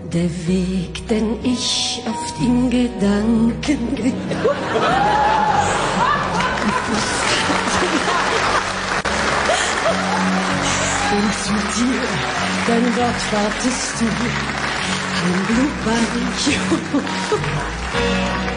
Der Weg, den ich oft in Gedanken und zu dir, dein Wort wartest du, ein Blutbad.